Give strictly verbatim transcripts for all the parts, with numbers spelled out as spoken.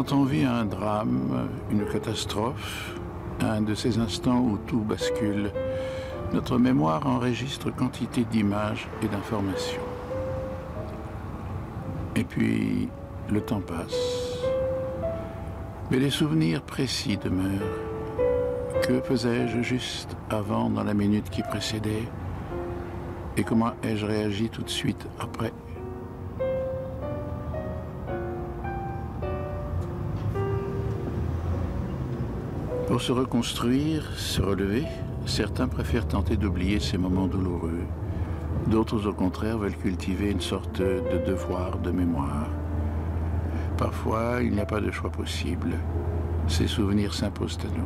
Quand on vit un drame, une catastrophe, un de ces instants où tout bascule, notre mémoire enregistre quantité d'images et d'informations. Et puis, le temps passe. Mais les souvenirs précis demeurent. Que faisais-je juste avant, dans la minute qui précédait? Et comment ai-je réagi tout de suite après? Pour se reconstruire, se relever, certains préfèrent tenter d'oublier ces moments douloureux. D'autres, au contraire, veulent cultiver une sorte de devoir de mémoire. Parfois, il n'y a pas de choix possible. Ces souvenirs s'imposent à nous.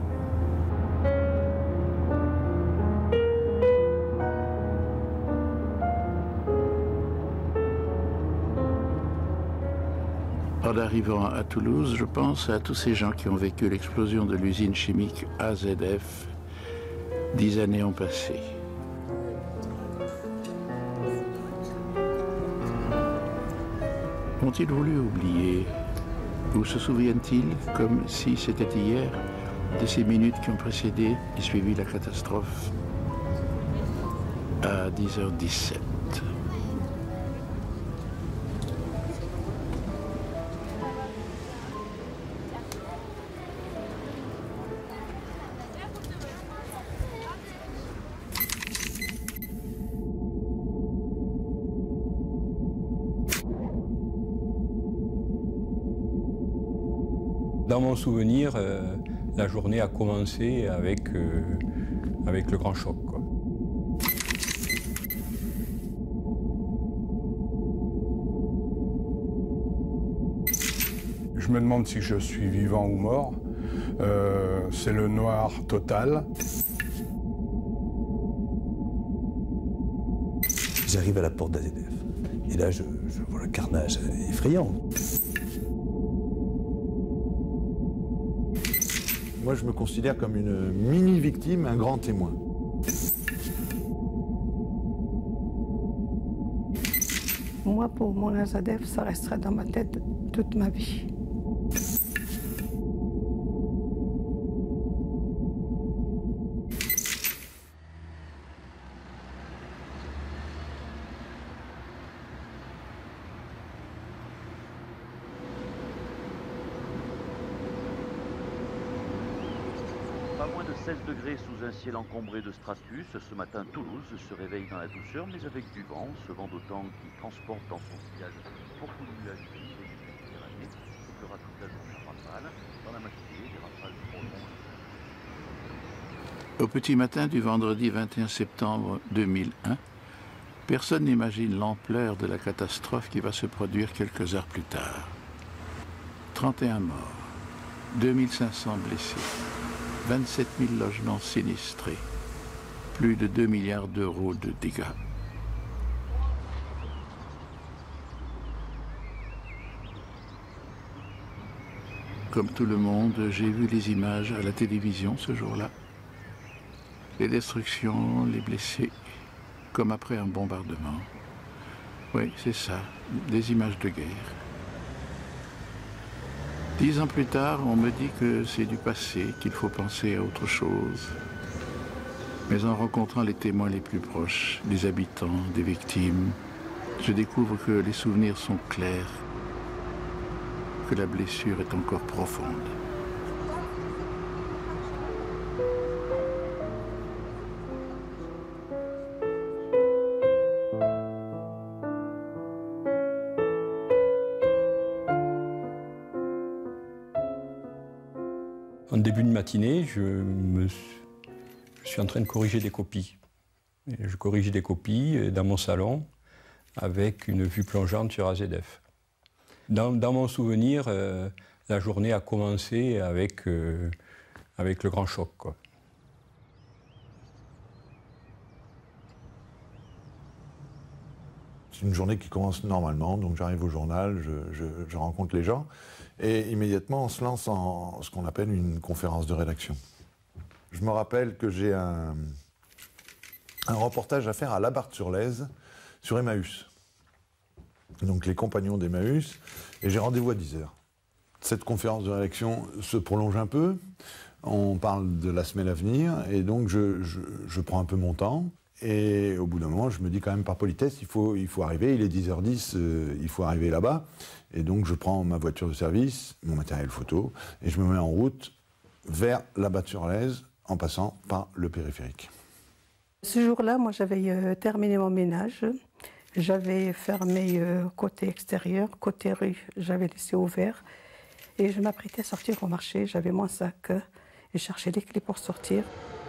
En arrivant à Toulouse, je pense à tous ces gens qui ont vécu l'explosion de l'usine chimique A Z F. Dix années ont passé. Ont-ils voulu oublier? Ou se souviennent-ils, comme si c'était hier, de ces minutes qui ont précédé et suivi la catastrophe? À dix heures dix-sept. Dans mon souvenir, euh, la journée a commencé avec, euh, avec le grand choc, quoi. Je me demande si je suis vivant ou mort. Euh, c'est le noir total. J'arrive à la porte d'A Z F. Et là, je, je vois le carnage effrayant. Moi, je me considère comme une mini-victime, un grand témoin. Moi, pour mon A Z F, ça restera dans ma tête toute ma vie. Pas moins de seize degrés sous un ciel encombré de stratus. Ce matin, Toulouse se réveille dans la douceur, mais avec du vent. Ce vent d'automne qui transporte dans son sillage beaucoup de nuages gris et du Méditerranée. Il fera toute la journée en rafale. Dans la matinée, des rafales prolongent. Au petit matin du vendredi vingt et un septembre deux mille un, personne n'imagine l'ampleur de la catastrophe qui va se produire quelques heures plus tard. trente et un morts, deux mille cinq cents blessés. vingt-sept mille logements sinistrés, plus de deux milliards d'euros de dégâts. Comme tout le monde, j'ai vu les images à la télévision ce jour-là. Les destructions, les blessés, comme après un bombardement. Oui, c'est ça, des images de guerre. Dix ans plus tard, on me dit que c'est du passé, qu'il faut penser à autre chose. Mais en rencontrant les témoins les plus proches, des habitants, des victimes, je découvre que les souvenirs sont clairs, que la blessure est encore profonde. En début de matinée, je, me, je suis en train de corriger des copies. Et je corrige des copies dans mon salon avec une vue plongeante sur A Z F. Dans, dans mon souvenir, euh, la journée a commencé avec, euh, avec le grand choc, quoi. C'est une journée qui commence normalement, donc j'arrive au journal, je, je, je rencontre les gens, et immédiatement on se lance en ce qu'on appelle une conférence de rédaction. Je me rappelle que j'ai un, un reportage à faire à Labarthe-sur-Lèze sur Emmaüs. Donc les compagnons d'Emmaüs, et j'ai rendez-vous à dix heures. Cette conférence de rédaction se prolonge un peu. On parle de la semaine à venir et donc je, je, je prends un peu mon temps. Et au bout d'un moment, je me dis quand même par politesse, il faut, il faut arriver, il est dix heures dix, euh, il faut arriver là-bas. Et donc je prends ma voiture de service, mon matériel photo, et je me mets en route vers la Batte-sur-Lèze en passant par le périphérique. Ce jour-là, moi j'avais euh, terminé mon ménage. J'avais fermé euh, côté extérieur, côté rue, j'avais laissé ouvert. Et je m'apprêtais à sortir au marché, j'avais mon sac euh, et je cherchais les clés pour sortir.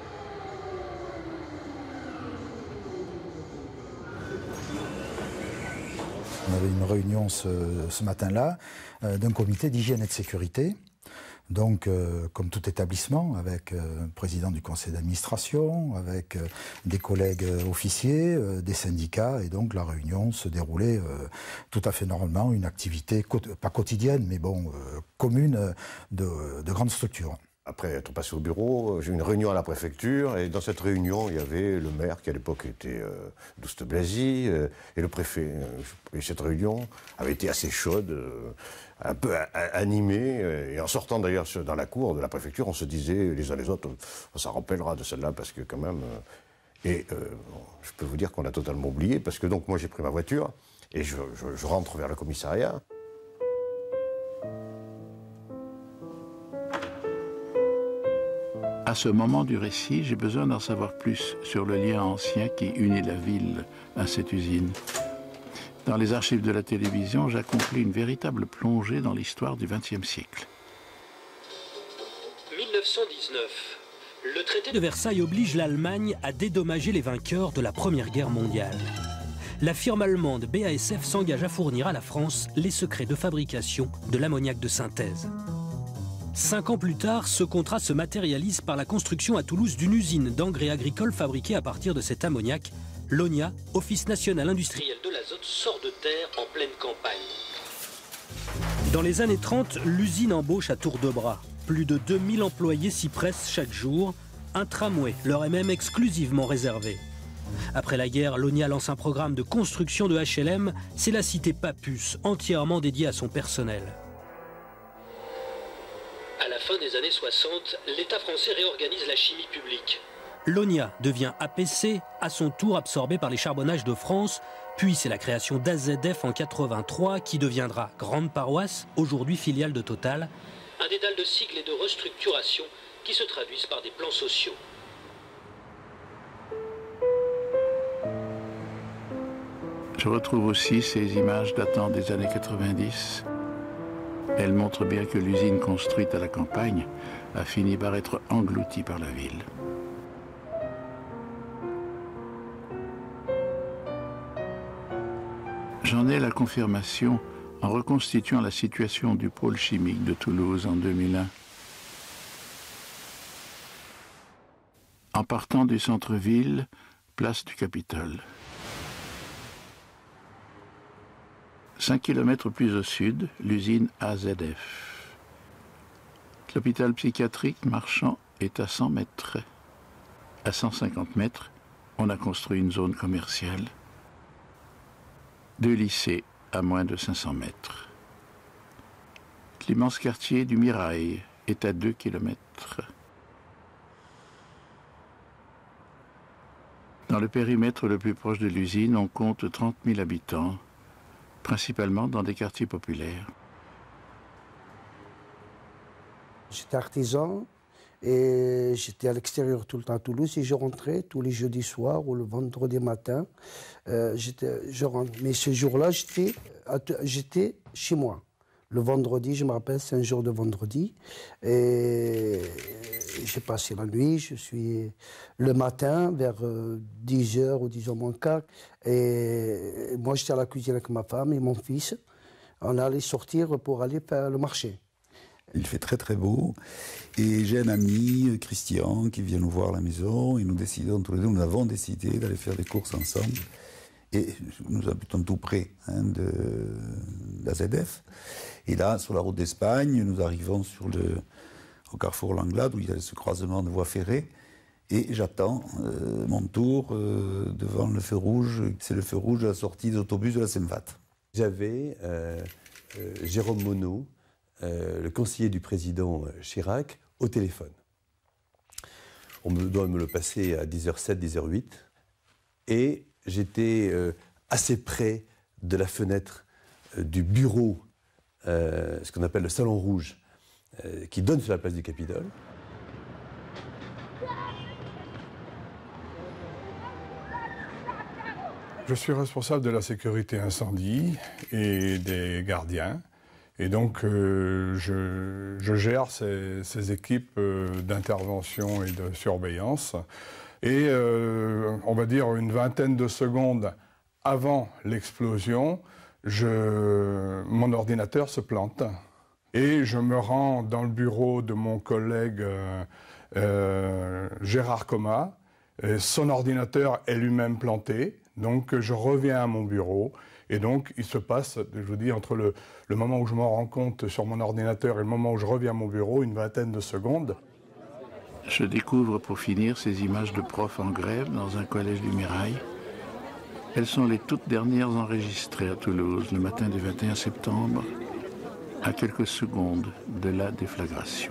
On avait une réunion ce, ce matin-là euh, d'un comité d'hygiène et de sécurité. Donc, euh, comme tout établissement, avec euh, un président du conseil d'administration, avec euh, des collègues euh, officiers, euh, des syndicats, et donc la réunion se déroulait euh, tout à fait normalement, une activité, pas quotidienne, mais bon, euh, commune de, de grandes structures. Après être passé au bureau, j'ai eu une réunion à la préfecture, et dans cette réunion, il y avait le maire, qui à l'époque était euh, Douste-Blazy, euh, et le préfet. Et cette réunion avait été assez chaude, euh, un peu animée, et en sortant d'ailleurs dans la cour de la préfecture, on se disait les uns les autres, on s'en rappellera de celle-là, parce que quand même... Euh, et euh, je peux vous dire qu'on a totalement oublié, parce que donc moi j'ai pris ma voiture, et je, je, je rentre vers le commissariat. À ce moment du récit, j'ai besoin d'en savoir plus sur le lien ancien qui unit la ville à cette usine. Dans les archives de la télévision, j'accomplis une véritable plongée dans l'histoire du vingtième siècle. mille neuf cent dix-neuf. Le traité de Versailles oblige l'Allemagne à dédommager les vainqueurs de la Première Guerre mondiale. La firme allemande B A S F s'engage à fournir à la France les secrets de fabrication de l'ammoniac de synthèse. Cinq ans plus tard, ce contrat se matérialise par la construction à Toulouse d'une usine d'engrais agricoles fabriquée à partir de cet ammoniac. L'O N I A, Office national industriel de l'azote, sort de terre en pleine campagne. Dans les années trente, l'usine embauche à tour de bras. Plus de deux mille employés s'y pressent chaque jour. Un tramway leur est même exclusivement réservé. Après la guerre, l'O N I A lance un programme de construction de H L M. C'est la cité Papus, entièrement dédiée à son personnel. À la fin des années soixante, l'État français réorganise la chimie publique. L'O N I A devient A P C, à son tour absorbé par les Charbonnages de France, puis c'est la création d'A Z F en quatre-vingt-trois qui deviendra Grande Paroisse, aujourd'hui filiale de Total. Un dédale de cycles et de restructuration qui se traduisent par des plans sociaux. Je retrouve aussi ces images datant des années quatre-vingt-dix. Elles montrent bien que l'usine construite à la campagne a fini par être engloutie par la ville. J'en ai la confirmation en reconstituant la situation du pôle chimique de Toulouse en deux mille un. En partant du centre-ville, place du Capitole. Cinq kilomètres plus au sud, l'usine A Z F. L'hôpital psychiatrique marchand est à cent mètres. À cent cinquante mètres, on a construit une zone commerciale. Deux lycées à moins de cinq cents mètres. L'immense quartier du Mirail est à deux kilomètres. Dans le périmètre le plus proche de l'usine, on compte trente mille habitants, principalement dans des quartiers populaires. J'étais artisan et j'étais à l'extérieur tout le temps à Toulouse et je rentrais tous les jeudis soirs ou le vendredi matin. Euh, je rentre. Mais ce jour-là, j'étais chez moi. Le vendredi, je me rappelle, c'est un jour de vendredi. Et j'ai passé la nuit, je suis le matin vers dix heures ou dix heures moins quart. Et moi, j'étais à la cuisine avec ma femme et mon fils. On allait sortir pour aller faire le marché. Il fait très très beau et j'ai un ami, Christian, qui vient nous voir à la maison et nous décidons tous les deux, nous avons décidé d'aller faire des courses ensemble. Et nous habitons tout près hein, de l'A Z F. Et là, sur la route d'Espagne, nous arrivons sur le, au carrefour Langlade, où il y a ce croisement de voies ferrées. Et j'attends euh, mon tour euh, devant le feu rouge. C'est le feu rouge de la sortie de l'autobus de la Seine-Vat. J'avais euh, euh, Jérôme Monod, euh, le conseiller du président Chirac au téléphone. On me doit me le passer à dix heures sept, dix heures huit, et j'étais euh, assez près de la fenêtre euh, du bureau, euh, ce qu'on appelle le Salon Rouge, euh, qui donne sur la place du Capitole. Je suis responsable de la sécurité incendie et des gardiens. Et donc, euh, je, je gère ces, ces équipes euh, d'intervention et de surveillance. Et euh, on va dire une vingtaine de secondes avant l'explosion, je, mon ordinateur se plante. Et je me rends dans le bureau de mon collègue euh, euh, Gérard Coma. Et son ordinateur est lui-même planté. Donc je reviens à mon bureau. Et donc, il se passe, je vous dis, entre le, le moment où je m'en rends compte sur mon ordinateur et le moment où je reviens à mon bureau, une vingtaine de secondes. Je découvre pour finir ces images de profs en grève dans un collège du Mirail. Elles sont les toutes dernières enregistrées à Toulouse le matin du vingt et un septembre, à quelques secondes de la déflagration.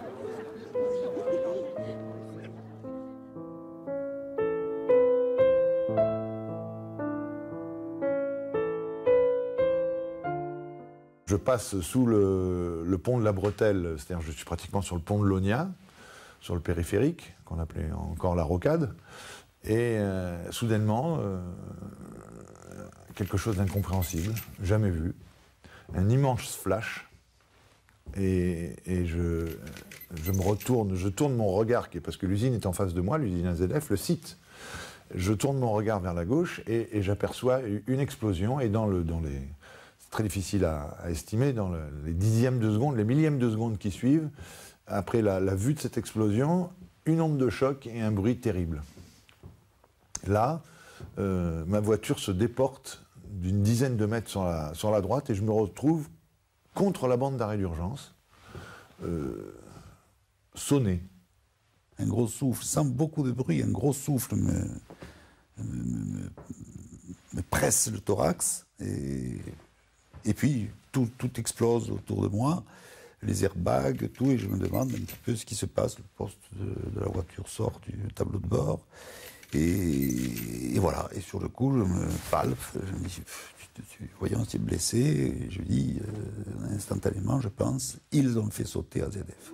Je passe sous le, le pont de la Bretelle, c'est-à-dire je suis pratiquement sur le pont de l'Onia, sur le périphérique, qu'on appelait encore la Rocade, et euh, soudainement, euh, quelque chose d'incompréhensible, jamais vu, un immense flash, et, et je, je me retourne, je tourne mon regard, parce que l'usine est en face de moi, l'usine A Z F, le site. Je tourne mon regard vers la gauche et, et j'aperçois une explosion, et dans, le, dans les... très difficile à, à estimer, dans le, les dixièmes de seconde, les millièmes de seconde qui suivent, après la, la vue de cette explosion, une onde de choc et un bruit terrible. Là, euh, ma voiture se déporte d'une dizaine de mètres sur la, sur la droite et je me retrouve contre la bande d'arrêt d'urgence, euh, sonné. Un gros souffle, sans beaucoup de bruit, un gros souffle me, me, me, me presse le thorax et... Et puis, tout, tout explose autour de moi, les airbags, tout, et je me demande un petit peu ce qui se passe. Le poste de, de la voiture sort du tableau de bord, et, et voilà. Et sur le coup, je me palpe, je me dis, tu, tu, voyons, c'est blessé, et je dis, euh, instantanément, je pense, ils ont fait sauter A Z F.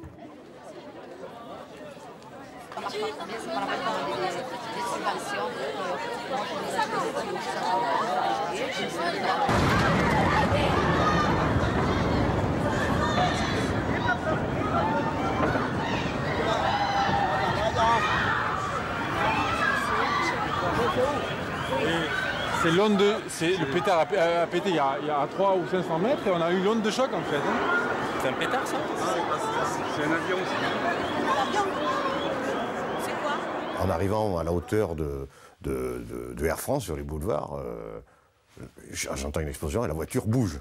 C'est l'onde de... C'est le pétard a, a pété il y, a, il y a trois ou cinq cents mètres et on a eu l'onde de choc en fait. Hein. C'est un pétard ça? C'est un avion aussi. C'est quoi? En arrivant à la hauteur de, de, de, de Air France sur les boulevards, euh, j'entends une explosion et la voiture bouge.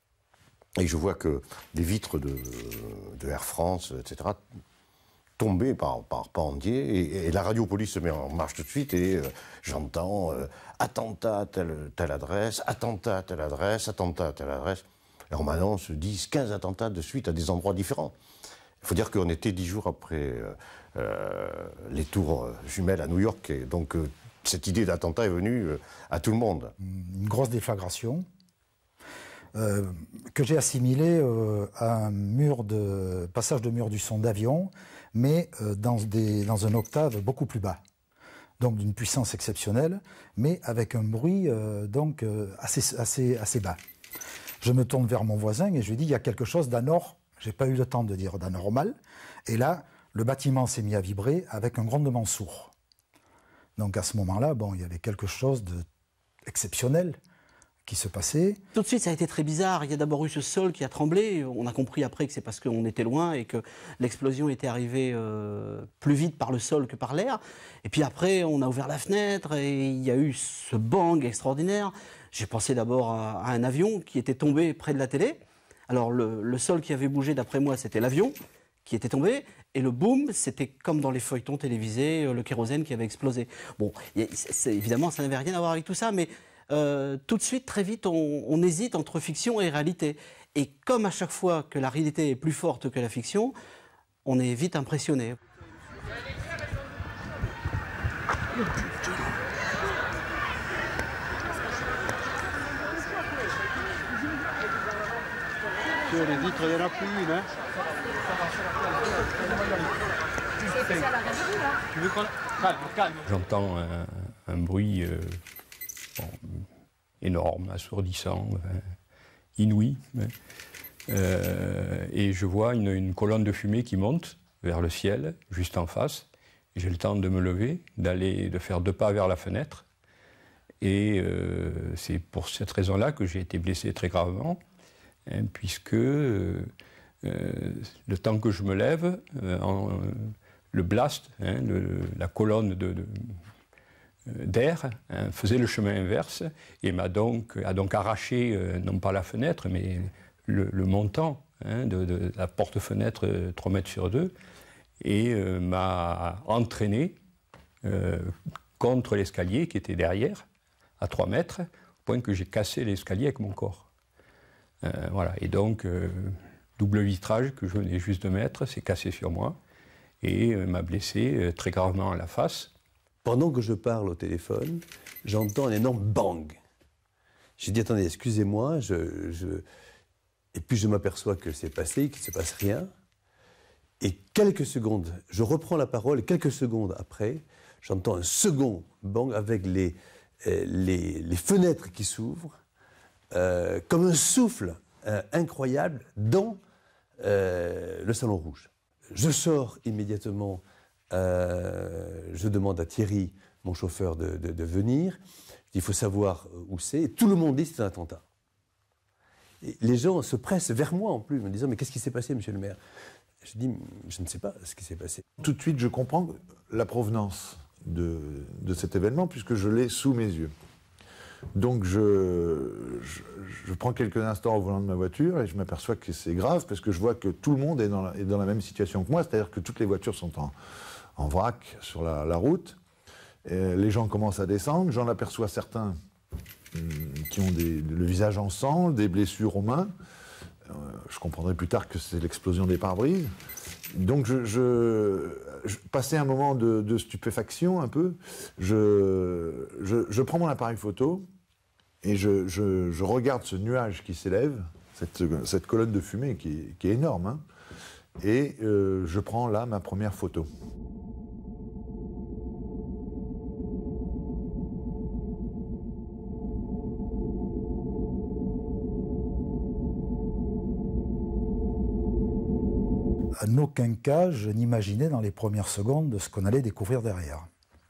Et je vois que les vitres de, de Air France, et cetera, tomber par, par pas entier, et, et la radio-police se met en marche tout de suite, et euh, j'entends euh, attentat à telle, telle adresse, attentat à telle adresse, attentat à telle adresse. Et on m'annonce dix, quinze attentats de suite à des endroits différents. Il faut dire qu'on était dix jours après euh, euh, les tours jumelles à New York, et donc euh, cette idée d'attentat est venue euh, à tout le monde. Une grosse déflagration. Euh, que j'ai assimilé euh, à un mur de, passage de mur du son d'avion, mais euh, dans, des, dans un octave beaucoup plus bas. Donc d'une puissance exceptionnelle, mais avec un bruit euh, donc, euh, assez, assez, assez bas. Je me tourne vers mon voisin et je lui dis, il y a quelque chose d'anormal. Je n'ai pas eu le temps de dire d'anormal. Et là, le bâtiment s'est mis à vibrer avec un grondement sourd. Donc à ce moment-là, bon, il y avait quelque chose d'exceptionnel qui se passait. Tout de suite, ça a été très bizarre. Il y a d'abord eu ce sol qui a tremblé. On a compris après que c'est parce qu'on était loin et que l'explosion était arrivée euh, plus vite par le sol que par l'air. Et puis après, on a ouvert la fenêtre et il y a eu ce bang extraordinaire. J'ai pensé d'abord à, à un avion qui était tombé près de la télé. Alors le, le sol qui avait bougé, d'après moi, c'était l'avion qui était tombé. Et le boom, c'était comme dans les feuilletons télévisés, le kérosène qui avait explosé. Bon, c'est, évidemment, ça n'avait rien à voir avec tout ça, mais... Euh, tout de suite, très vite, on, on hésite entre fiction et réalité. Et comme à chaque fois que la réalité est plus forte que la fiction, on est vite impressionné. Sur les vitres, il n'y en a plus une. Hein. Tu veux qu'on... Calme, calme. J'entends un, un bruit euh, bon, énorme, assourdissant, euh, inouï. Hein. Euh, et je vois une, une colonne de fumée qui monte vers le ciel, juste en face. J'ai le temps de me lever, d'aller, de faire deux pas vers la fenêtre. Et euh, c'est pour cette raison-là que j'ai été blessé très gravement. Hein, puisque euh, euh, le temps que je me lève, euh, en, euh, le blast, hein, le, la colonne de, de, d'air hein, faisait le chemin inverse et m'a donc, a donc arraché, euh, non pas la fenêtre, mais le, le montant hein, de, de la porte-fenêtre euh, trois mètres sur deux et euh, m'a entraîné euh, contre l'escalier qui était derrière, à trois mètres, au point que j'ai cassé l'escalier avec mon corps. Euh, voilà. Et donc, euh, double vitrage que je venais juste de mettre, s'est cassé sur moi et euh, m'a blessé euh, très gravement à la face. Pendant que je parle au téléphone, j'entends un énorme bang. J'ai dit, attendez, excusez-moi, je, je... et puis je m'aperçois que c'est passé, qu'il ne se passe rien. Et quelques secondes, je reprends la parole, et quelques secondes après, j'entends un second bang avec les, euh, les, les fenêtres qui s'ouvrent. Euh, comme un souffle euh, incroyable dans euh, le Salon Rouge. Je sors immédiatement, euh, je demande à Thierry, mon chauffeur, de, de, de venir. Il faut savoir où c'est. Et tout le monde dit que c'est un attentat. Et les gens se pressent vers moi en plus, me disant « Mais qu'est-ce qui s'est passé, monsieur le maire ?» Je dis « Je ne sais pas ce qui s'est passé. » Tout de suite, je comprends la provenance de, de cet événement, puisque je l'ai sous mes yeux. Donc je, je, je prends quelques instants au volant de ma voiture et je m'aperçois que c'est grave parce que je vois que tout le monde est dans la, est dans la même situation que moi, c'est-à-dire que toutes les voitures sont en, en vrac sur la, la route. Et les gens commencent à descendre, j'en aperçois certains hum, qui ont des, le visage en sang, des blessures aux mains. Euh, je comprendrai plus tard que c'est l'explosion des pare-brises. Donc je, je, je passais un moment de, de stupéfaction un peu, je, je, je prends mon appareil photo et je, je, je regarde ce nuage qui s'élève, cette, cette colonne de fumée qui est, qui est énorme, hein, et euh, je prends là ma première photo. En aucun cas, je n'imaginais dans les premières secondes de ce qu'on allait découvrir derrière.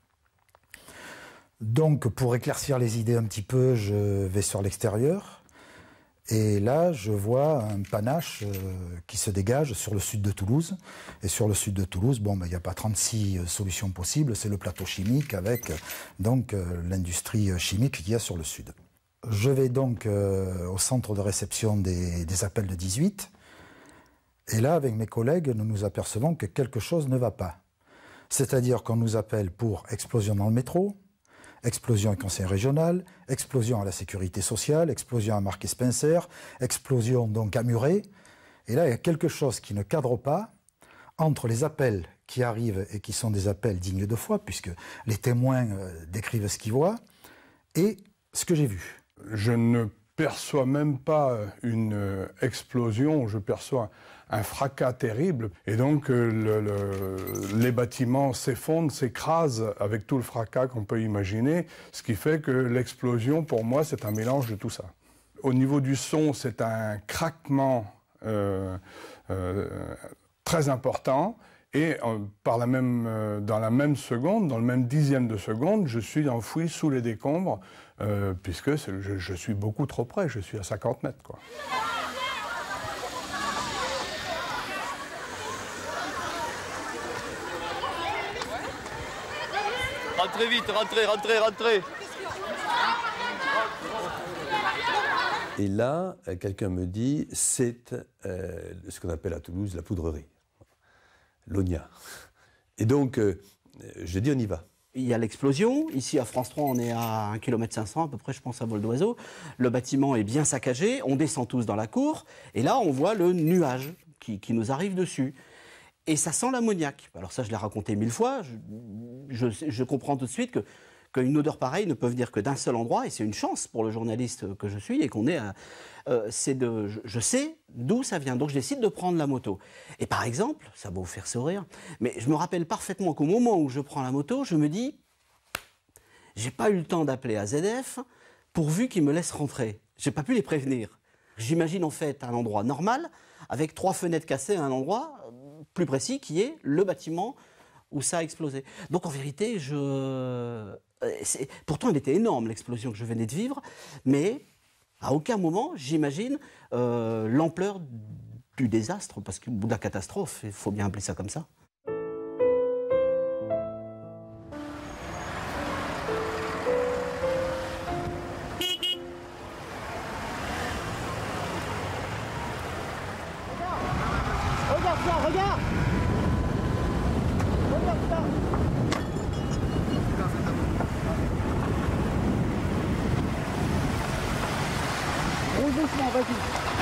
Donc, pour éclaircir les idées un petit peu, je vais sur l'extérieur. Et là, je vois un panache euh, qui se dégage sur le sud de Toulouse. Et sur le sud de Toulouse, bon, ben, il n'y a pas trente-six euh, solutions possibles. C'est le plateau chimique avec euh, donc euh, l'industrie chimique qu'il y a sur le sud. Je vais donc euh, au centre de réception des, des appels de dix-huit. Et là, avec mes collègues, nous nous apercevons que quelque chose ne va pas. C'est-à-dire qu'on nous appelle pour explosion dans le métro, explosion au conseil régional, explosion à la sécurité sociale, explosion à Marquet-Spencer, explosion donc à Muret. Et là, il y a quelque chose qui ne cadre pas entre les appels qui arrivent et qui sont des appels dignes de foi, puisque les témoins euh, décrivent ce qu'ils voient, et ce que j'ai vu. Je ne perçois même pas une explosion, je perçois un fracas terrible. Et donc le, le, les bâtiments s'effondrent, s'écrasent avec tout le fracas qu'on peut imaginer, ce qui fait que l'explosion, pour moi, c'est un mélange de tout ça. Au niveau du son, c'est un craquement euh, euh, très important. Et euh, par la même, euh, dans la même seconde, dans le même dixième de seconde, je suis enfoui sous les décombres, euh, puisque je, je suis beaucoup trop près, je suis à cinquante mètres, quoi. Rentrez vite, rentrez, rentrez, rentrez. Et là, quelqu'un me dit, c'est euh, ce qu'on appelle à Toulouse la poudrerie, l'Ogna. Et donc, euh, je dis, on y va. il y a l'explosion. Ici, à France trois, on est à un kilomètre cinq cents à peu près, je pense, à vol d'oiseau. Le bâtiment est bien saccagé. On descend tous dans la cour. Et là, on voit le nuage qui, qui nous arrive dessus. Et ça sent l'ammoniac. Alors ça, je l'ai raconté mille fois. Je, je, je comprends tout de suite que qu'une odeur pareille ne peut venir que d'un seul endroit, et c'est une chance pour le journaliste que je suis, et qu'on est à, euh, c'est de, je, je sais d'où ça vient, donc je décide de prendre la moto. Et par exemple, ça va vous faire sourire, mais je me rappelle parfaitement qu'au moment où je prends la moto, je me dis, j'ai pas eu le temps d'appeler A Z F, pourvu qu'ils me laissent rentrer. J'ai pas pu les prévenir. J'imagine en fait un endroit normal, avec trois fenêtres cassées à un endroit plus précis, qui est le bâtiment où ça a explosé. Donc en vérité, je... Pourtant, elle était énorme, l'explosion que je venais de vivre, mais à aucun moment, j'imagine euh, l'ampleur du désastre, parce que de la catastrophe, il faut bien appeler ça comme ça. Regarde ça, regarde! Regarde ça! Roule doucement, vas-y.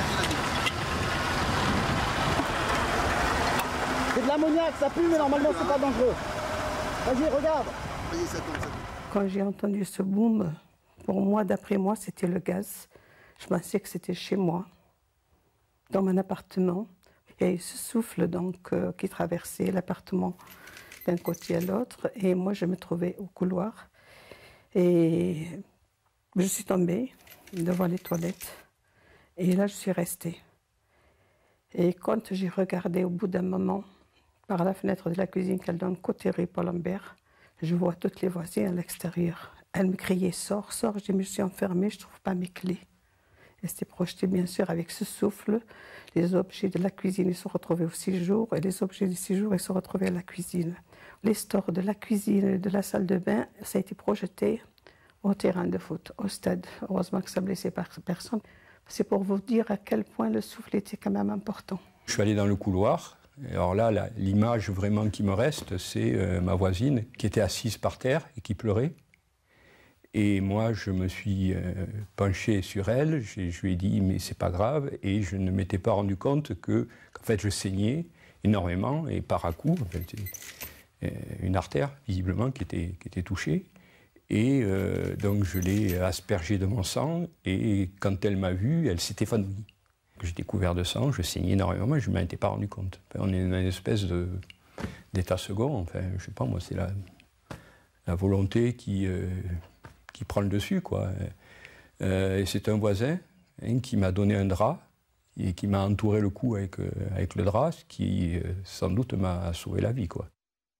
C'est de l'ammoniac, ça pue, mais normalement c'est pas dangereux. Vas-y, regarde. Quand j'ai entendu ce boom, pour moi, d'après moi, c'était le gaz. Je pensais que c'était chez moi, dans mon appartement. Il y a eu ce souffle donc, euh, qui traversait l'appartement d'un côté à l'autre. Et moi, je me trouvais au couloir. Et je suis tombée devant les toilettes. Et là, je suis restée. Et quand j'ai regardé au bout d'un moment, par la fenêtre de la cuisine qu'elle donne côté rue Paul-Lambert, je vois toutes les voisines à l'extérieur. Elles me criaient « Sors, sors !» Je dis « Mais je suis enfermée, je ne trouve pas mes clés. » Et c'était projeté, bien sûr, avec ce souffle. Les objets de la cuisine, ils se retrouvaient au séjour, et les objets du séjour, ils se retrouvaient à la cuisine. Les stores de la cuisine et de la salle de bain, ça a été projeté au terrain de foot, au stade. Heureusement que ça ne blessait personne. C'est pour vous dire à quel point le souffle était quand même important. Je suis allé dans le couloir. Et alors là, l'image vraiment qui me reste, c'est euh, ma voisine qui était assise par terre et qui pleurait. Et moi, je me suis euh, penché sur elle, je, je lui ai dit « mais c'est pas grave » et je ne m'étais pas rendu compte que, qu'en fait, je saignais énormément et par à coup, en fait, euh, une artère, visiblement, qui était, qui était touchée. Et euh, donc, je l'ai aspergée de mon sang et quand elle m'a vu, elle s'est évanouie. J'étais couvert de sang, je saignais énormément et je ne m'en étais pas rendu compte. Enfin, on est dans une espèce de, d'état second, enfin, je sais pas, moi, c'est la, la volonté qui... Euh, qui prend le dessus, quoi. Euh, et c'est un voisin hein, qui m'a donné un drap et qui m'a entouré le cou avec, euh, avec le drap, ce qui, euh, sans doute, m'a sauvé la vie, quoi.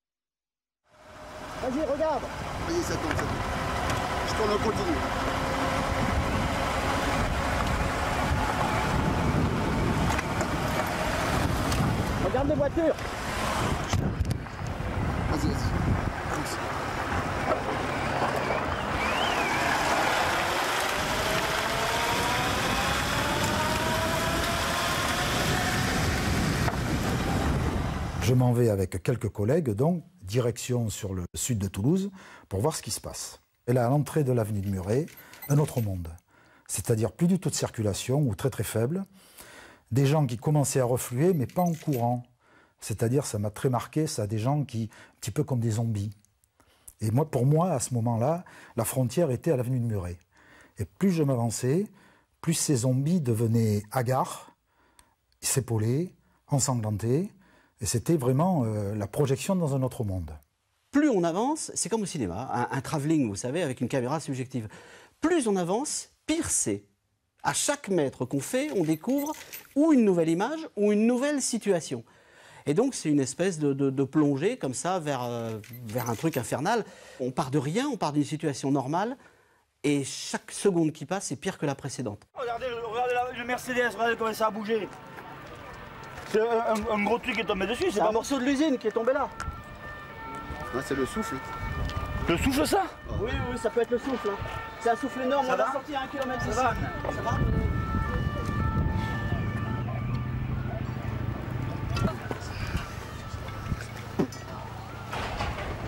Vas-y, regarde. Vas-y, ça tombe, ça tombe. Je tourne, on continue. Regarde les voitures. Vas-y, vas-y. Je m'en vais avec quelques collègues, donc, direction sur le sud de Toulouse, pour voir ce qui se passe. Et là, à l'entrée de l'avenue de Muret, un autre monde. C'est-à-dire plus du tout de circulation, ou très très faible. Des gens qui commençaient à refluer, mais pas en courant. C'est-à-dire, ça m'a très marqué, ça a des gens qui, un petit peu comme des zombies. Et moi, pour moi, à ce moment-là, la frontière était à l'avenue de Muret. Et plus je m'avançais, plus ces zombies devenaient hagards, s'épaulaient, ensanglantés. Et c'était vraiment euh, la projection dans un autre monde. Plus on avance, c'est comme au cinéma, un, un travelling, vous savez, avec une caméra subjective. Plus on avance, pire c'est. À chaque mètre qu'on fait, on découvre ou une nouvelle image ou une nouvelle situation. Et donc c'est une espèce de, de, de plongée comme ça vers, euh, vers un truc infernal. On part de rien, on part d'une situation normale, et chaque seconde qui passe est pire que la précédente. Regardez, regardez la, le Mercedes, regardez comment ça a bougé. C'est un, un, un gros truc qui est tombé dessus, c'est pas un morceau de l'usine qui est tombé là. Ouais, c'est le souffle. Le souffle, ça? Oui, oui, ça peut être le souffle. Hein. C'est un souffle énorme, ça on va, va sortir à un kilomètre d'ici. Ça va, ça va.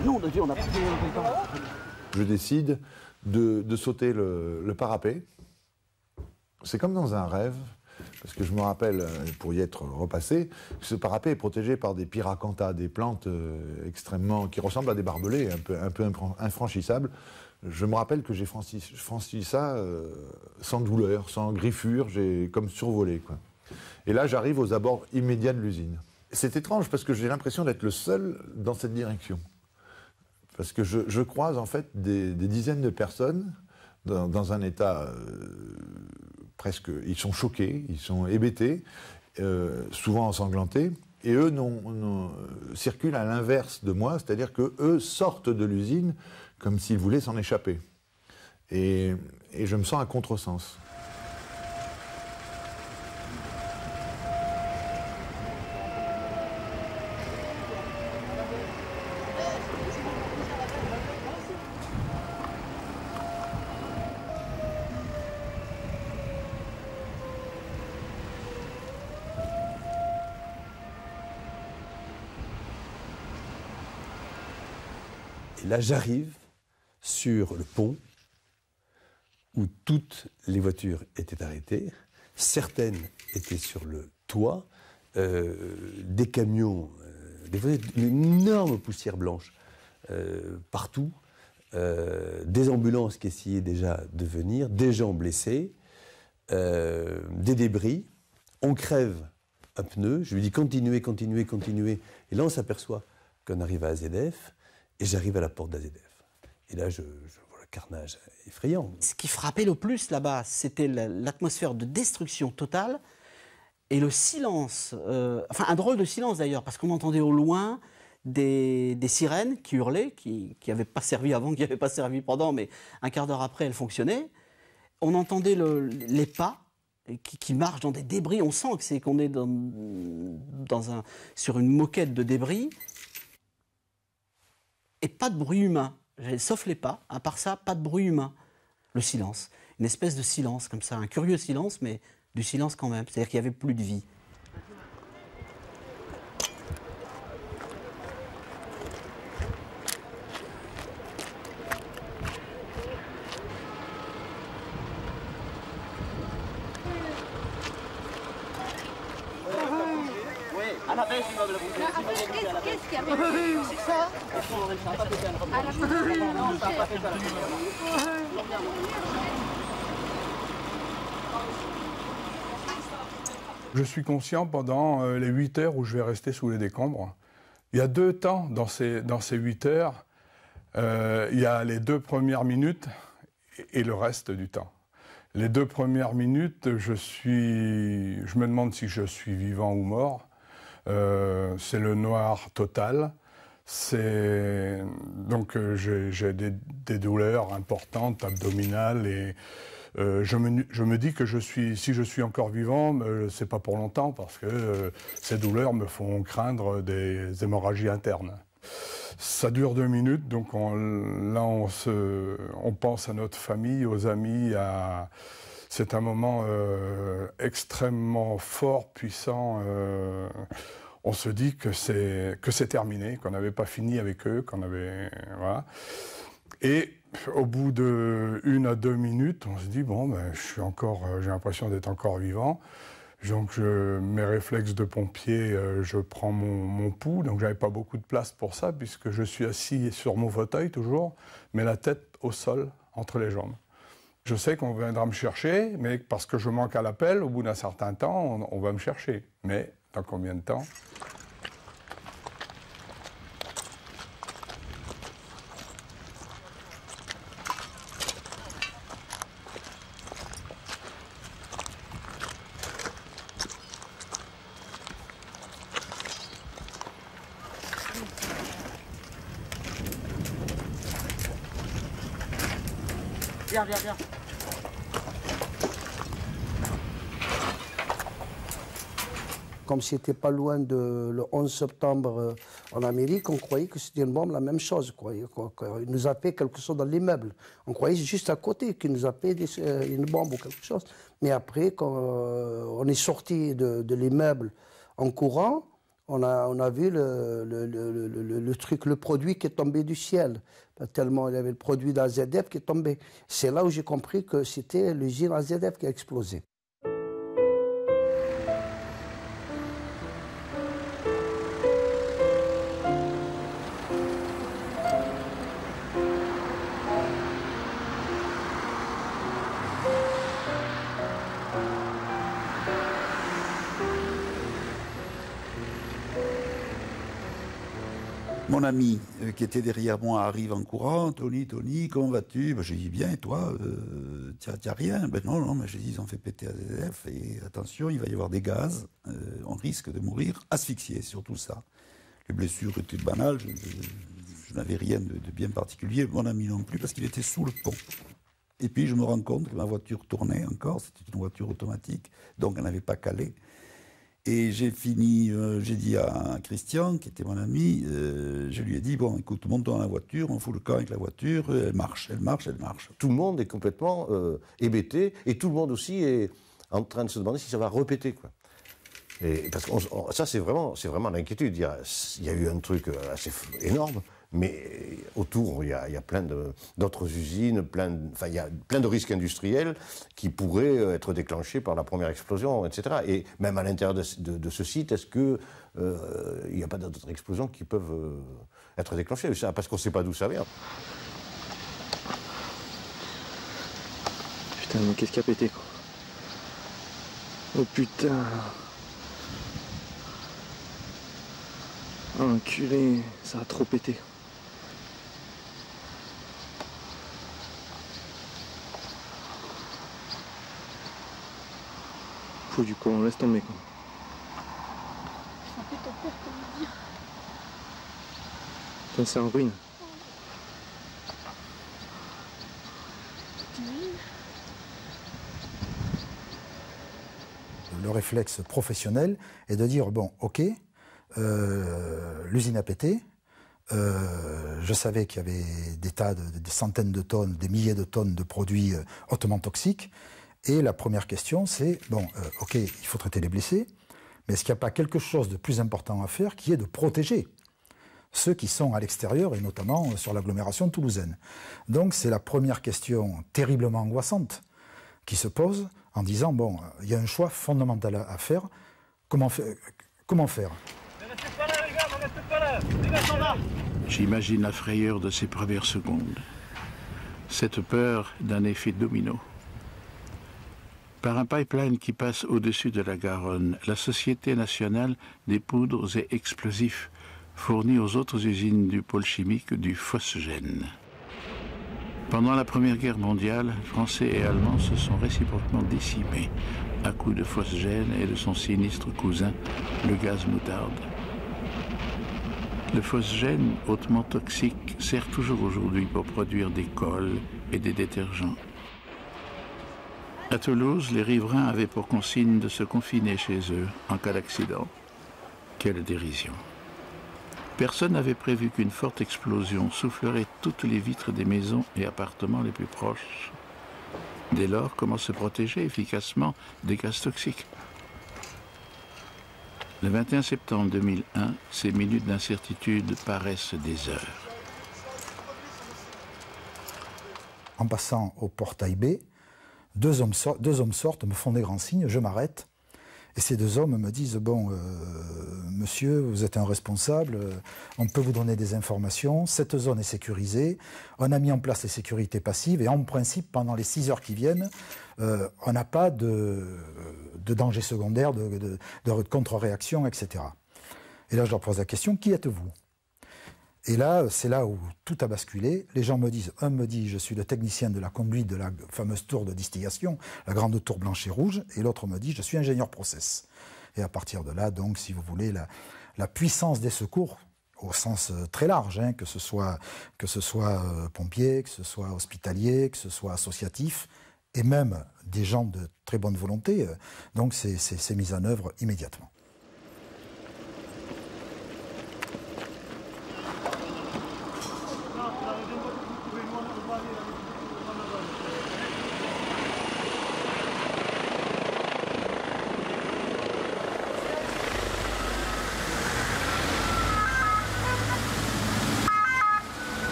Non, de Dieu, on n'a pas de temps. Je décide de, de sauter le, le parapet. C'est comme dans un rêve, parce que je me rappelle, pour y être repassé, que ce parapet est protégé par des pyracantha, des plantes euh, extrêmement, qui ressemblent à des barbelés, un peu, un peu infranchissables. Je me rappelle que j'ai franchi, franchi ça euh, sans douleur, sans griffure, j'ai comme survolé, quoi. Et là, j'arrive aux abords immédiats de l'usine. C'est étrange parce que j'ai l'impression d'être le seul dans cette direction. Parce que je, je croise en fait des, des dizaines de personnes dans, dans un état euh, presque... Ils sont choqués, ils sont hébétés, euh, souvent ensanglantés, et eux non, non, circulent à l'inverse de moi, c'est-à-dire qu'eux sortent de l'usine comme s'ils voulaient s'en échapper. Et, et je me sens à contresens. Et là, j'arrive sur le pont où toutes les voitures étaient arrêtées. Certaines étaient sur le toit. Euh, des camions, euh, des voitures, une énorme poussière blanche euh, partout. Euh, des ambulances qui essayaient déjà de venir, des gens blessés, euh, des débris. On crève un pneu. Je lui dis continuez, continuez, continuez. Et là, on s'aperçoit qu'on arrive à A Z F. Et j'arrive à la porte d'A Z F. Et là, je, je vois le carnage effrayant. Ce qui frappait le plus là-bas, c'était l'atmosphère de destruction totale et le silence. Euh, enfin, un drôle de silence d'ailleurs, parce qu'on entendait au loin des, des sirènes qui hurlaient, qui n'avaient pas servi avant, qui n'avaient pas servi pendant, mais un quart d'heure après, elles fonctionnaient. On entendait le, les pas qui, qui marchent dans des débris. On sent que c'est qu'on est dans, dans un, sur une moquette de débris. Et pas de bruit humain, sauf les pas. À part ça, pas de bruit humain. Le silence, une espèce de silence comme ça, un curieux silence, mais du silence quand même. C'est-à-dire qu'il n'y avait plus de vie. À la baisse, il va le bouger. Qu'est-ce qu'il y avait? C'est ça? À la Je suis conscient pendant les huit heures où je vais rester sous les décombres. Il y a deux temps dans ces, dans ces huit heures. Euh, il y a les deux premières minutes et le reste du temps. Les deux premières minutes, je, suis, je me demande si je suis vivant ou mort. Euh, c'est le noir total. Donc euh, j'ai des, des douleurs importantes, abdominales, et euh, je, me, je me dis que je suis, si je suis encore vivant, euh, c'est pas pour longtemps, parce que euh, ces douleurs me font craindre des hémorragies internes. Ça dure deux minutes, donc on, là on, se, on pense à notre famille, aux amis, à... C'est un moment euh, extrêmement fort, puissant. Euh, on se dit que c'est que c'est terminé, qu'on n'avait pas fini avec eux, qu'on avait voilà. Et au bout de une à deux minutes, on se dit bon, ben, je suis encore, j'ai l'impression d'être encore vivant. Donc je, mes réflexes de pompier, euh, je prends mon, mon pouls. Donc j'avais pas beaucoup de place pour ça puisque je suis assis sur mon fauteuil toujours, mais la tête au sol entre les jambes. Je sais qu'on viendra me chercher, mais parce que je manque à l'appel, au bout d'un certain temps, on, on va me chercher. Mais dans combien de temps ? Viens, viens, viens. Comme c'était pas loin de le onze septembre en Amérique, on croyait que c'était une bombe, la même chose. Quoi. Il nous zappaient quelque chose dans l'immeuble. On croyait juste à côté qu'il nous zappait des, une bombe ou quelque chose. Mais après, quand on est sorti de, de l'immeuble en courant, On a, on a vu le, le, le, le, le truc, le produit qui est tombé du ciel. Tellement il y avait le produit d'A Z F qui est tombé. C'est là où j'ai compris que c'était l'usine A Z F qui a explosé. Mon ami euh, qui était derrière moi arrive en courant. Tony, Tony, comment vas-tu? Ben, j'ai dit bien, et toi, euh, tu n'as rien? Ben non, non, mais j'ai dit, ils ont fait péter A Z F et attention, il va y avoir des gaz, euh, on risque de mourir asphyxié, surtout ça. Les blessures étaient banales, je, je, je n'avais rien de, de bien particulier, mon ami non plus, parce qu'il était sous le pont. Et puis je me rends compte que ma voiture tournait encore, c'était une voiture automatique, donc elle n'avait pas calé. Et j'ai fini, euh, j'ai dit à Christian, qui était mon ami, euh, je lui ai dit, bon, écoute, montons dans la voiture, on fout le camp avec la voiture, elle marche, elle marche, elle marche. Tout le monde est complètement euh, hébété, et tout le monde aussi est en train de se demander si ça va répéter, quoi. Et parce que on, on, ça, c'est vraiment, c'est vraiment l'inquiétude. Il y, a, il y a eu un truc assez énorme, mais autour, il y a, il y a plein d'autres usines, plein de, enfin, il y a plein de risques industriels qui pourraient être déclenchés par la première explosion, et cetera. Et même à l'intérieur de, de, de ce site, est-ce qu'il euh, n'y a pas d'autres explosions qui peuvent euh, être déclenchées? Ça, parce qu'on ne sait pas d'où ça vient. Putain, mais qu'est-ce qui a pété, quoi? Oh putain! Oh, enculé, ça a trop pété. Faut du coup, on laisse tomber, quoi. Ça fait ton père, comment dire. Putain, c'est en ruine. Le réflexe professionnel est de dire, bon, ok, euh, l'usine a pété, euh, je savais qu'il y avait des tas, de, des centaines de tonnes, des milliers de tonnes de produits euh, hautement toxiques, et la première question c'est, bon, euh, ok, il faut traiter les blessés, mais est-ce qu'il n'y a pas quelque chose de plus important à faire qui est de protéger ceux qui sont à l'extérieur, et notamment sur l'agglomération toulousaine. Donc c'est la première question terriblement angoissante qui se pose en disant, bon, il y a un choix fondamental à, à faire, comment, fa comment faire? J'imagine la frayeur de ces premières secondes, cette peur d'un effet domino. Par un pipeline qui passe au-dessus de la Garonne, la Société nationale des poudres et explosifs fournit aux autres usines du pôle chimique du phosgène. Pendant la Première Guerre mondiale, Français et Allemands se sont réciproquement décimés à coups de phosgène et de son sinistre cousin, le gaz moutarde. Le phosgène, hautement toxique, sert toujours aujourd'hui pour produire des cols et des détergents. À Toulouse, les riverains avaient pour consigne de se confiner chez eux en cas d'accident. Quelle dérision! Personne n'avait prévu qu'une forte explosion soufflerait toutes les vitres des maisons et appartements les plus proches. Dès lors, comment se protéger efficacement des gaz toxiques? Le vingt et un septembre deux mille un, ces minutes d'incertitude paraissent des heures. En passant au portail B, deux hommes, so deux hommes sortent, me font des grands signes, je m'arrête. Et ces deux hommes me disent, bon, euh, monsieur, vous êtes un responsable, euh, on peut vous donner des informations, cette zone est sécurisée, on a mis en place les sécurités passives, et en principe, pendant les six heures qui viennent, euh, on n'a pas de, de danger secondaire, de, de, de contre-réaction, et cetera. Et là, je leur pose la question, qui êtes-vous? Et là, c'est là où tout a basculé. Les gens me disent, un me dit, je suis le technicien de la conduite de la fameuse tour de distillation, la grande tour blanche et rouge, et l'autre me dit, je suis ingénieur process. Et à partir de là, donc, si vous voulez, la, la puissance des secours, au sens très large, hein, que ce soit, que ce soit euh, pompiers, que ce soit hospitaliers, que ce soit associatifs, et même des gens de très bonne volonté, euh, donc c'est mis en œuvre immédiatement.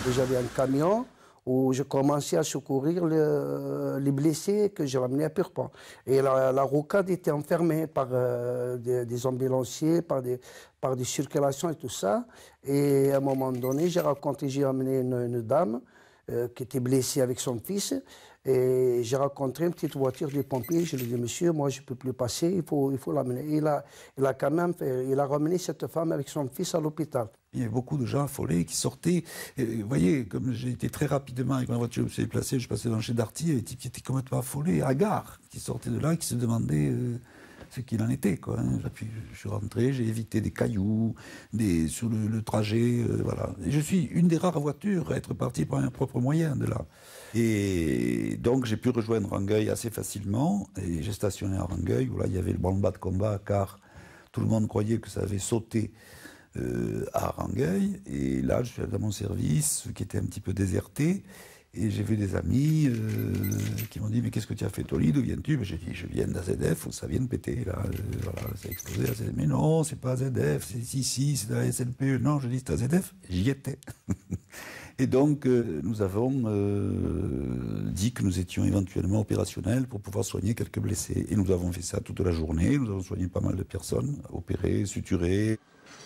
j'avais un camion où je commençais à secourir le, les blessés que j'ai ramenés à Purpan. Et la, la rocade était enfermée par euh, des, des ambulanciers, par des, par des circulations et tout ça. Et à un moment donné, j'ai raconté, j'ai amené une, une dame euh, qui était blessée avec son fils. Et j'ai rencontré une petite voiture des pompiers. Je lui ai dit, monsieur, moi, je ne peux plus passer, il faut, il faut l'amener. Il a, il a quand même fait, il a ramené cette femme avec son fils à l'hôpital. Il y avait beaucoup de gens affolés qui sortaient. Et vous voyez, comme j'ai été très rapidement avec ma voiture, je me suis déplacé, je passais dans chez Darty, il y avait des types qui étaient complètement affolés, à gare, qui sortaient de là, qui se demandaient euh, ce qu'il en était, quoi. Et puis je suis rentré, j'ai évité des cailloux, des, sur le, le trajet, euh, voilà. Et je suis une des rares voitures à être parti par un propre moyen de là. Et donc j'ai pu rejoindre Rangueil assez facilement, et j'ai stationné à Rangueil, où là il y avait le branle-bas de combat, car tout le monde croyait que ça avait sauté euh, à Rangueil, et là je suis allé dans mon service, qui était un petit peu déserté, et j'ai vu des amis euh, qui m'ont dit, mais qu'est-ce que tu as fait, Toli, d'où viens-tu? J'ai dit, je viens d'A Z F, où ça vient de péter, là, euh, voilà, ça a explosé, A Z F. Mais non, c'est pas A Z F, c'est si, si, c'est la S N P E, non, je dis, c'est A Z F, j'y étais. Et donc, euh, nous avons euh, dit que nous étions éventuellement opérationnels pour pouvoir soigner quelques blessés. Et nous avons fait ça toute la journée. Nous avons soigné pas mal de personnes, opérées, suturées.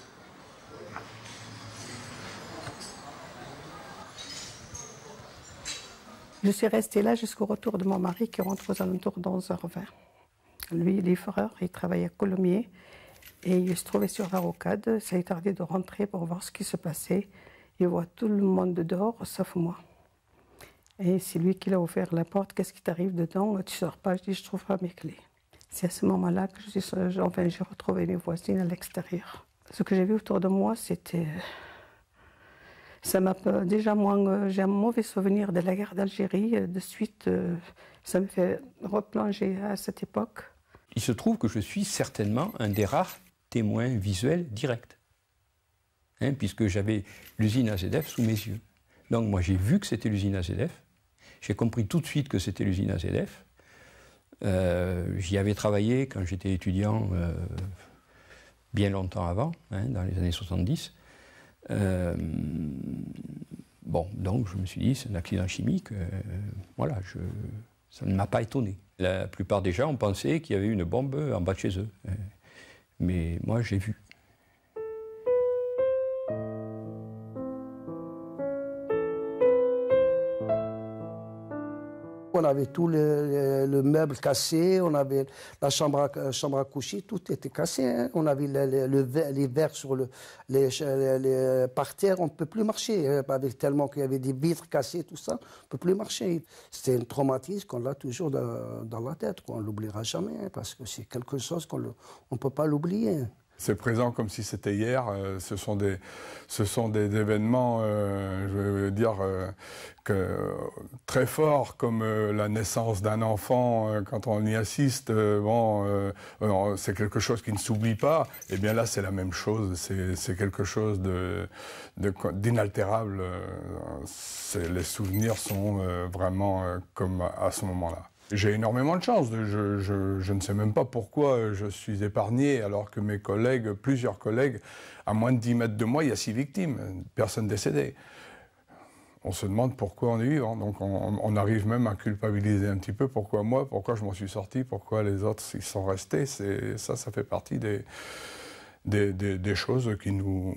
Je suis restée là jusqu'au retour de mon mari qui rentre aux alentours de onze heures vingt. Lui, il est foreur, il travaille à Colomiers et il se trouvait sur la rocade. Ça lui tardé de rentrer pour voir ce qui se passait. Il voit tout le monde dehors, sauf moi. Et c'est lui qui l'a ouvert la porte. Qu'est-ce qui t'arrive dedans? Tu sors pas. Je dis, je trouve pas mes clés. C'est à ce moment-là que j'ai enfin, retrouvé mes voisines à l'extérieur. Ce que j'ai vu autour de moi, c'était... Ça m'a déjà moins... J'ai un mauvais souvenir de la guerre d'Algérie. De suite, ça me fait replonger à cette époque. Il se trouve que je suis certainement un des rares témoins visuels directs. Hein, puisque j'avais l'usine A Z F sous mes yeux. Donc moi j'ai vu que c'était l'usine A Z F, j'ai compris tout de suite que c'était l'usine A Z F. Euh, J'y avais travaillé quand j'étais étudiant euh, bien longtemps avant, hein, dans les années soixante-dix. Euh, bon, donc je me suis dit, c'est un accident chimique, euh, voilà, je, ça ne m'a pas étonné. La plupart des gens ont pensé qu'il y avait une bombe en bas de chez eux. Hein. Mais moi j'ai vu. On avait tout le, le, le meuble cassé, on avait la chambre à, chambre à coucher, tout était cassé. Hein. On avait le, le, le, les verres sur le, les, les, les, par terre, on ne peut plus marcher. Hein. Avec tellement qu'il y avait des vitres cassées, tout ça, on ne peut plus marcher. C'est un traumatisme qu'on a toujours dans, dans la tête, qu'on ne l'oubliera jamais, hein, parce que c'est quelque chose qu'on ne peut pas l'oublier. C'est présent comme si c'était hier. Euh, ce sont des, ce sont des événements, euh, je veux dire, euh, que, très forts, comme euh, la naissance d'un enfant. Euh, quand on y assiste, euh, bon, euh, c'est quelque chose qui ne s'oublie pas. Et bien là, c'est la même chose. C'est quelque chose de, de, d'inaltérable. Euh, les souvenirs sont euh, vraiment euh, comme à, à ce moment-là. J'ai énormément de chance. Je, je, je ne sais même pas pourquoi je suis épargné, alors que mes collègues, plusieurs collègues, à moins de dix mètres de moi, il y a six victimes, personne décédée. On se demande pourquoi on est vivant. Donc on, on arrive même à culpabiliser un petit peu. Pourquoi moi? Pourquoi je m'en suis sorti? Pourquoi les autres ils sont restés? Ça, ça fait partie des, des, des, des choses qui nous,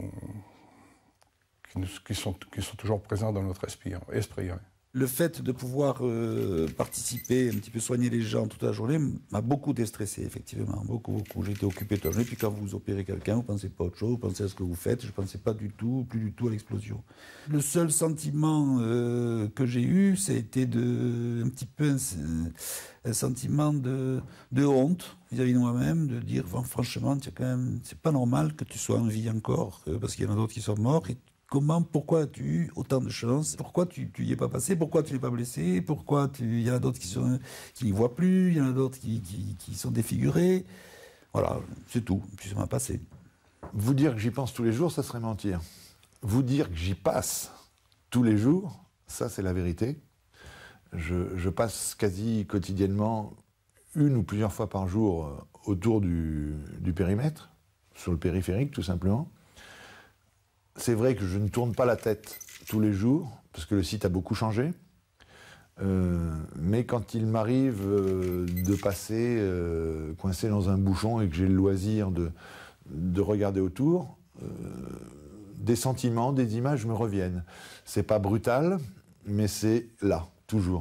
qui, nous, qui, sont, qui sont toujours présentes dans notre esprit. esprit ouais. Le fait de pouvoir euh, participer, un petit peu soigner les gens toute la journée, m'a beaucoup déstressé, effectivement, beaucoup, beaucoup. J'ai été occupé de la journée, puis quand vous opérez quelqu'un, vous ne pensez pas à autre chose, vous pensez à ce que vous faites. Je ne pensais pas du tout, plus du tout à l'explosion. Le seul sentiment euh, que j'ai eu, c'était de, un petit peu un, un sentiment de, de honte vis-à-vis de moi-même, de dire, bon, franchement, c'est pas normal que tu sois en vie encore, euh, parce qu'il y en a d'autres qui sont morts. Et, comment, pourquoi as-tu eu autant de chance? Pourquoi tu n'y es pas passé? Pourquoi tu n'es pas blessé? Pourquoi tu... Il y en a d'autres qui sont qui n'y voient plus, il y en a d'autres qui, qui, qui sont défigurés. Voilà, c'est tout. Puis ça m'a passé. Vous dire que j'y pense tous les jours, ça serait mentir. Vous dire que j'y passe tous les jours, ça c'est la vérité. Je, je passe quasi quotidiennement, une ou plusieurs fois par jour, autour du, du périmètre, sur le périphérique tout simplement. C'est vrai que je ne tourne pas la tête tous les jours, parce que le site a beaucoup changé. Euh, mais quand il m'arrive euh, de passer euh, coincé dans un bouchon et que j'ai le loisir de, de regarder autour, euh, des sentiments, des images me reviennent. C'est pas brutal, mais c'est là, toujours.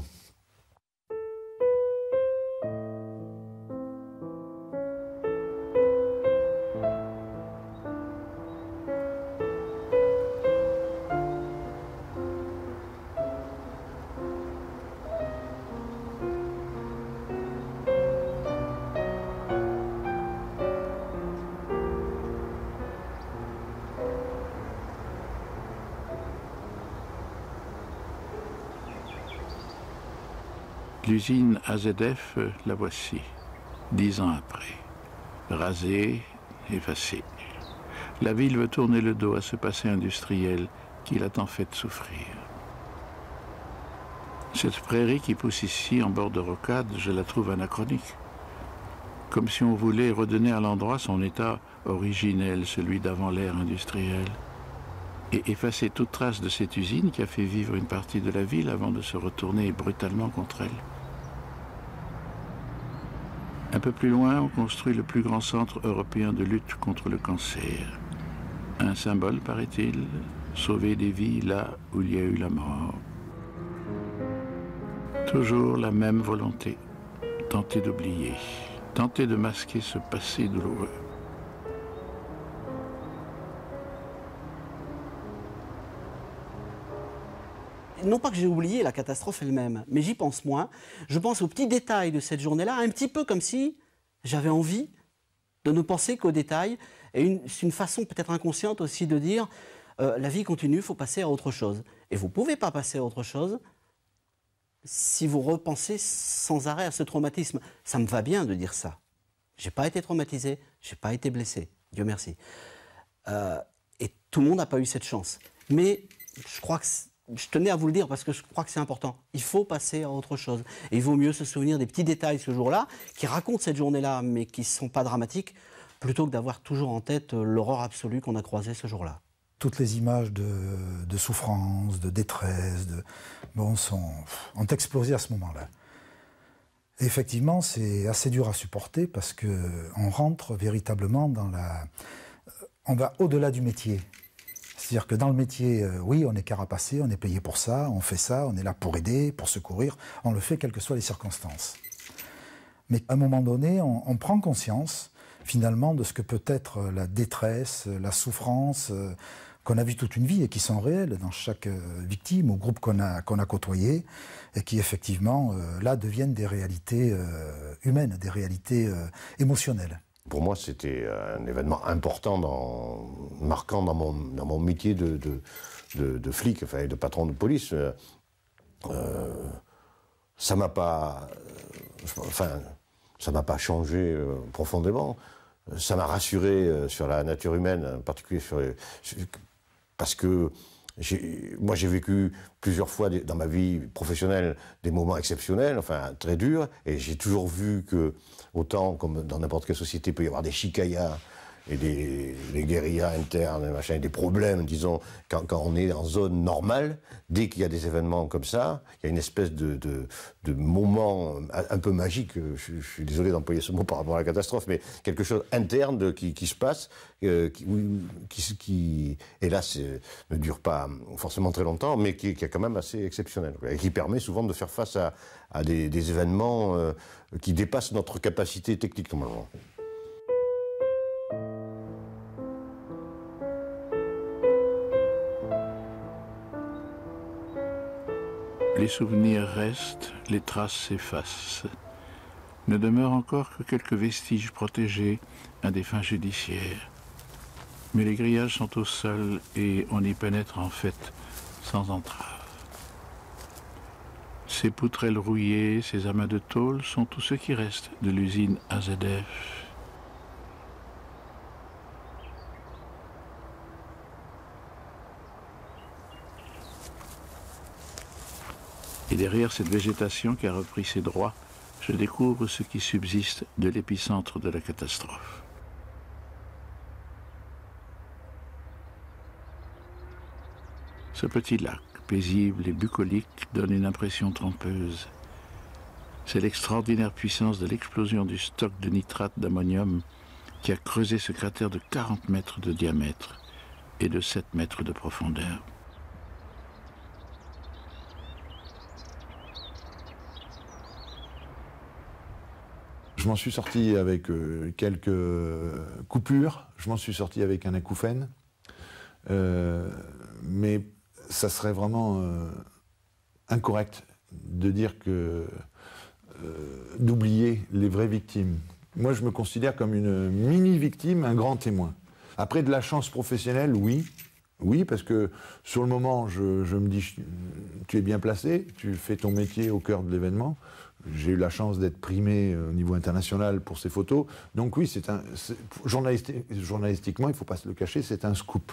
L'usine A Z F, la voici, dix ans après. Rasée, effacée. La ville veut tourner le dos à ce passé industriel qui l'a tant fait souffrir. Cette prairie qui pousse ici en bord de rocade, je la trouve anachronique. Comme si on voulait redonner à l'endroit son état originel, celui d'avant l'ère industrielle, et effacer toute trace de cette usine qui a fait vivre une partie de la ville avant de se retourner brutalement contre elle. Un peu plus loin, on construit le plus grand centre européen de lutte contre le cancer. Un symbole, paraît-il, sauver des vies là où il y a eu la mort. Toujours la même volonté, tenter d'oublier, tenter de masquer ce passé douloureux. Non pas que j'ai oublié la catastrophe elle-même, mais j'y pense moins. Je pense aux petits détails de cette journée-là, un petit peu comme si j'avais envie de ne penser qu'aux détails. Et c'est une façon peut-être inconsciente aussi de dire euh, la vie continue, il faut passer à autre chose. Et vous ne pouvez pas passer à autre chose si vous repensez sans arrêt à ce traumatisme. Ça me va bien de dire ça. Je n'ai pas été traumatisé, je n'ai pas été blessé, Dieu merci. Euh, et tout le monde n'a pas eu cette chance. Mais je crois que... Je tenais à vous le dire parce que je crois que c'est important. Il faut passer à autre chose. Et il vaut mieux se souvenir des petits détails ce jour-là, qui racontent cette journée-là, mais qui ne sont pas dramatiques, plutôt que d'avoir toujours en tête l'horreur absolue qu'on a croisée ce jour-là. Toutes les images de, de souffrance, de détresse, de, bon, sont, ont explosé à ce moment-là. Et effectivement, c'est assez dur à supporter parce qu'on rentre véritablement dans la... On va au-delà du métier. C'est-à-dire que dans le métier, euh, oui, on est carapacé, on est payé pour ça, on fait ça, on est là pour aider, pour secourir, on le fait quelles que soient les circonstances. Mais à un moment donné, on, on prend conscience, finalement, de ce que peut être la détresse, la souffrance, euh, qu'on a vu toute une vie et qui sont réelles dans chaque euh, victime ou groupe qu'on a, qu'on a côtoyé, et qui, effectivement, euh, là, deviennent des réalités euh, humaines, des réalités euh, émotionnelles. Pour moi, c'était un événement important, dans, marquant dans mon, dans mon métier de, de, de, de flic, enfin, de patron de police. Euh, ça m'a pas, enfin, ça m'a pas changé euh, profondément. Ça m'a rassuré euh, sur la nature humaine, en particulier sur, sur parce que moi, j'ai vécu plusieurs fois des, dans ma vie professionnelle des moments exceptionnels, enfin très durs, et j'ai toujours vu que, autant comme dans n'importe quelle société, il peut y avoir des chicayas et des, des guérillas internes, machin, des problèmes, disons, quand, quand on est en zone normale, dès qu'il y a des événements comme ça, il y a une espèce de, de, de moment un peu magique, je, je suis désolé d'employer ce mot par rapport à la catastrophe, mais quelque chose interne de, qui, qui se passe, euh, qui, qui, qui, hélas, ne dure pas forcément très longtemps, mais qui, qui est quand même assez exceptionnel, et qui permet souvent de faire face à, à des, des événements euh, qui dépassent notre capacité technique normalement. Les souvenirs restent, les traces s'effacent. Ne demeurent encore que quelques vestiges protégés, à des fins judiciaires. Mais les grillages sont au sol et on y pénètre en fait sans entrave. Ces poutrelles rouillées, ces amas de tôle sont tout ce qui reste de l'usine A Z F. Et derrière cette végétation qui a repris ses droits, je découvre ce qui subsiste de l'épicentre de la catastrophe. Ce petit lac, paisible et bucolique, donne une impression trompeuse. C'est l'extraordinaire puissance de l'explosion du stock de nitrate d'ammonium qui a creusé ce cratère de quarante mètres de diamètre et de sept mètres de profondeur. Je m'en suis sorti avec euh, quelques coupures, je m'en suis sorti avec un acouphène, euh, mais ça serait vraiment euh, incorrect de dire que euh, d'oublier les vraies victimes. Moi, je me considère comme une mini-victime, un grand témoin. Après, de la chance professionnelle, oui. Oui, parce que sur le moment, je, je me dis, tu es bien placé, tu fais ton métier au cœur de l'événement. J'ai eu la chance d'être primé au niveau international pour ces photos. Donc oui, c'est un, c'est, journalisti- journalistiquement, il ne faut pas se le cacher, c'est un scoop.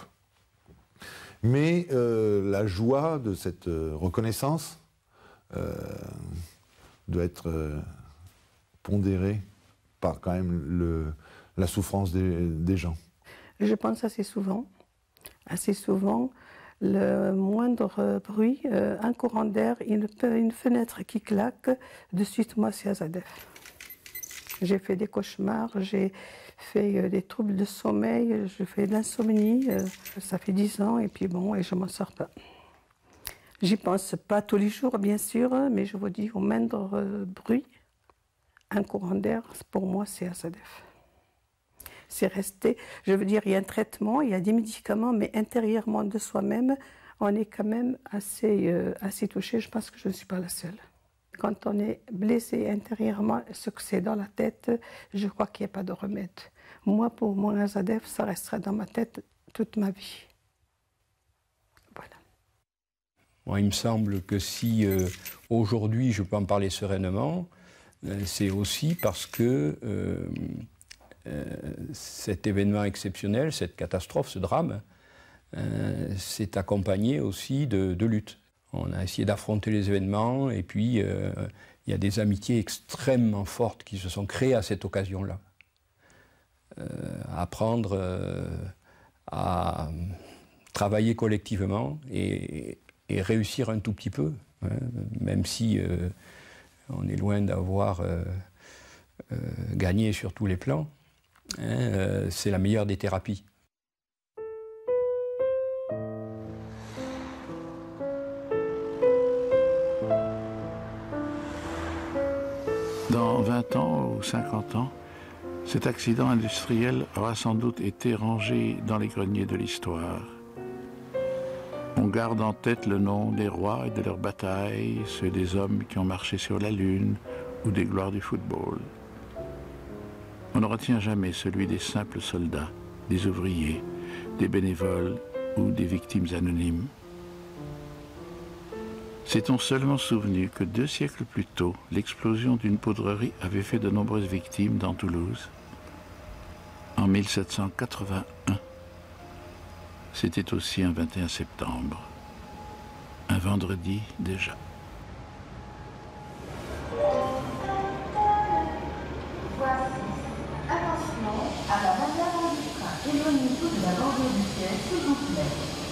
Mais euh, la joie de cette euh, reconnaissance euh, doit être euh, pondérée par quand même le, la souffrance des, des gens. Je pense assez souvent, assez souvent, le moindre bruit, euh, un courant d'air, une, une fenêtre qui claque, de suite moi c'est Azadef. J'ai fait des cauchemars, j'ai fait euh, des troubles de sommeil, je fais de l'insomnie, euh, ça fait dix ans et puis bon, et je m'en sors pas. J'y pense pas tous les jours bien sûr, mais je vous dis au moindre euh, bruit, un courant d'air, pour moi c'est Azadef. C'est resté, je veux dire, il y a un traitement, il y a des médicaments, mais intérieurement de soi-même, on est quand même assez, euh, assez touché. Je pense que je ne suis pas la seule. Quand on est blessé intérieurement, ce que c'est dans la tête, je crois qu'il n'y a pas de remède. Moi, pour moi, Azadef, ça restera dans ma tête toute ma vie. Voilà. Moi, il me semble que si euh, aujourd'hui je peux en parler sereinement, euh, c'est aussi parce que euh, Euh, cet événement exceptionnel, cette catastrophe, ce drame, euh, s'est accompagné aussi de, de luttes. On a essayé d'affronter les événements et puis euh, il y a des amitiés extrêmement fortes qui se sont créées à cette occasion-là. Euh, apprendre euh, à travailler collectivement et, et réussir un tout petit peu, hein, même si euh, on est loin d'avoir euh, euh, gagné sur tous les plans. Hein, euh, c'est la meilleure des thérapies. Dans vingt ans ou cinquante ans, cet accident industriel aura sans doute été rangé dans les greniers de l'histoire. On garde en tête le nom des rois et de leurs batailles, ceux des hommes qui ont marché sur la Lune ou des gloires du football. On ne retient jamais celui des simples soldats, des ouvriers, des bénévoles ou des victimes anonymes. S'est-on seulement souvenu que deux siècles plus tôt, l'explosion d'une poudrerie avait fait de nombreuses victimes dans Toulouse? En mille sept cent quatre-vingt-un, c'était aussi un vingt et un septembre, un vendredi déjà. À la manière du train, éloignez-vous de la bordure du ciel, s'il vous plaît.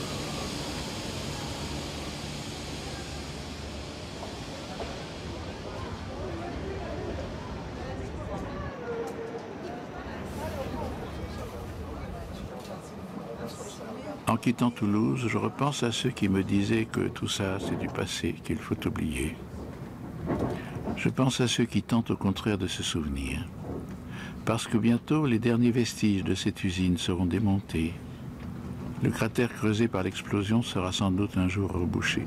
En quittant Toulouse, je repense à ceux qui me disaient que tout ça, c'est du passé, qu'il faut oublier. Je pense à ceux qui tentent au contraire de se souvenir. Parce que bientôt, les derniers vestiges de cette usine seront démontés. Le cratère creusé par l'explosion sera sans doute un jour rebouché.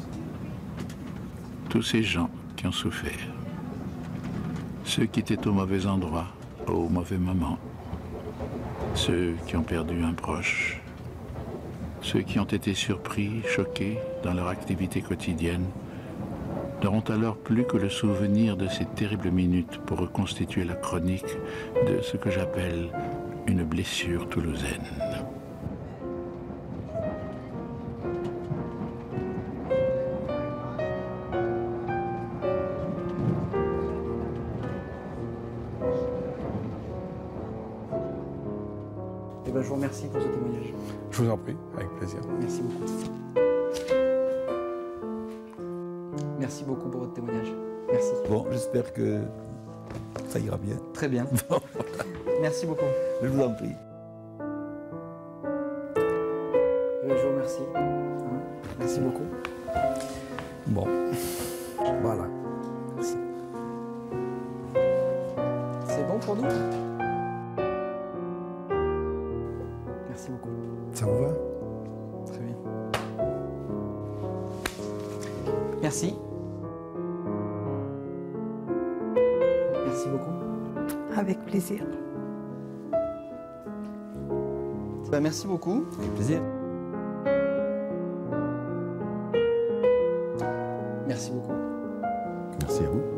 Tous ces gens qui ont souffert. Ceux qui étaient au mauvais endroit, au mauvais moment. Ceux qui ont perdu un proche. Ceux qui ont été surpris, choqués dans leur activité quotidienne, n'auront alors plus que le souvenir de ces terribles minutes pour reconstituer la chronique de ce que j'appelle une blessure toulousaine. Eh ben, je vous remercie pour ce témoignage. Je vous en prie, avec plaisir. Merci beaucoup. Merci beaucoup pour votre témoignage. Merci. Bon, j'espère que ça ira bien. Très bien. Merci beaucoup. Je vous en prie. Je vous remercie. Merci beaucoup. Bon. Voilà. Merci. C'est bon pour nous? Merci beaucoup. Ça vous va? Très bien. Merci. Merci beaucoup. Avec plaisir. Bah, merci beaucoup. Avec plaisir. Merci beaucoup. Merci à vous.